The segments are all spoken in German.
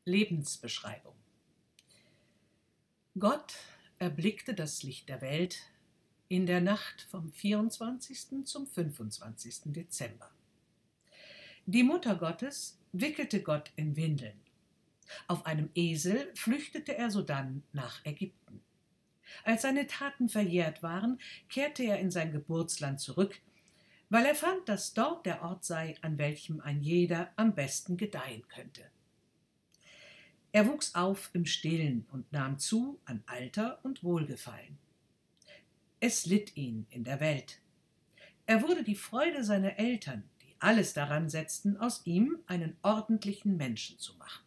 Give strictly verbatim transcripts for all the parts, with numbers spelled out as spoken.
Lebensbeschreibung. Gott erblickte das Licht der Welt in der Nacht vom vierundzwanzigsten zum fünfundzwanzigsten Dezember. Die Mutter Gottes wickelte Gott in Windeln. Auf einem Esel flüchtete er sodann nach Ägypten. Als seine Taten verjährt waren, kehrte er in sein Geburtsland zurück, weil er fand, dass dort der Ort sei, an welchem ein jeder am besten gedeihen könnte. Er wuchs auf im Stillen und nahm zu an Alter und Wohlgefallen. Es litt ihn in der Welt. Er wurde die Freude seiner Eltern, die alles daran setzten, aus ihm einen ordentlichen Menschen zu machen.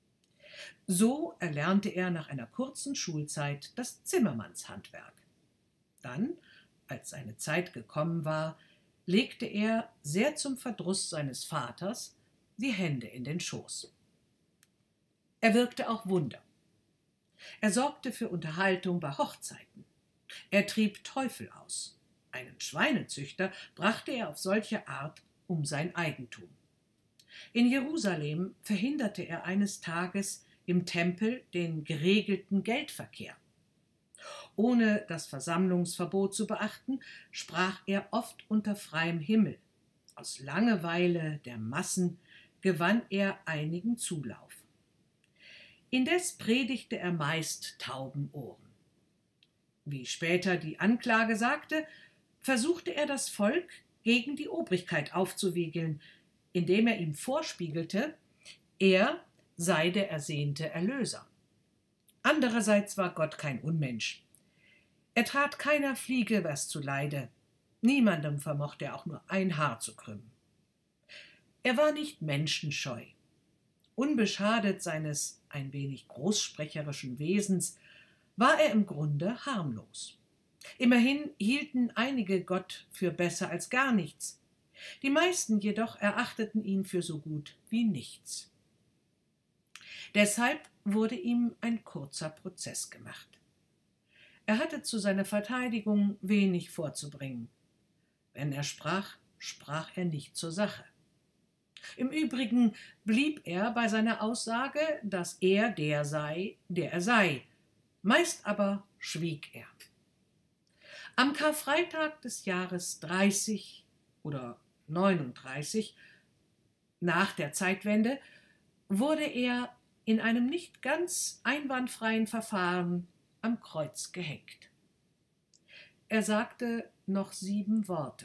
So erlernte er nach einer kurzen Schulzeit das Zimmermannshandwerk. Dann, als seine Zeit gekommen war, legte er, sehr zum Verdruss seines Vaters, die Hände in den Schoß. Er wirkte auch Wunder. Er sorgte für Unterhaltung bei Hochzeiten. Er trieb Teufel aus. Einen Schweinezüchter brachte er auf solche Art um sein Eigentum. In Jerusalem verhinderte er eines Tages im Tempel den geregelten Geldverkehr. Ohne das Versammlungsverbot zu beachten, sprach er oft unter freiem Himmel. Aus Langeweile der Massen gewann er einigen Zulauf. Indes predigte er meist tauben Ohren. Wie später die Anklage sagte, versuchte er das Volk gegen die Obrigkeit aufzuwiegeln, indem er ihm vorspiegelte, er sei der ersehnte Erlöser. Andererseits war Gott kein Unmensch. Er tat keiner Fliege was zuleide, niemandem vermochte er auch nur ein Haar zu krümmen. Er war nicht menschenscheu. Unbeschadet seines ein wenig großsprecherischen Wesens war er im Grunde harmlos. Immerhin hielten einige Gott für besser als gar nichts. Die meisten jedoch erachteten ihn für so gut wie nichts. Deshalb wurde ihm ein kurzer Prozess gemacht. Er hatte zu seiner Verteidigung wenig vorzubringen. Wenn er sprach, sprach er nicht zur Sache. Im Übrigen blieb er bei seiner Aussage, dass er der sei, der er sei. Meist aber schwieg er. Am Karfreitag des Jahres dreißig oder neununddreißig, nach der Zeitwende, wurde er in einem nicht ganz einwandfreien Verfahren am Kreuz gehängt. Er sagte noch sieben Worte.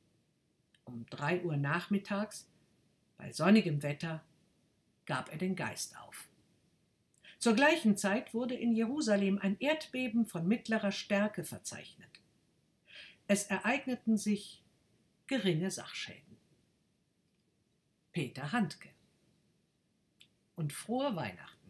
Um drei Uhr nachmittags, bei sonnigem Wetter, gab er den Geist auf. Zur gleichen Zeit wurde in Jerusalem ein Erdbeben von mittlerer Stärke verzeichnet. Es ereigneten sich geringe Sachschäden. Peter Handke. Und frohe Weihnachten.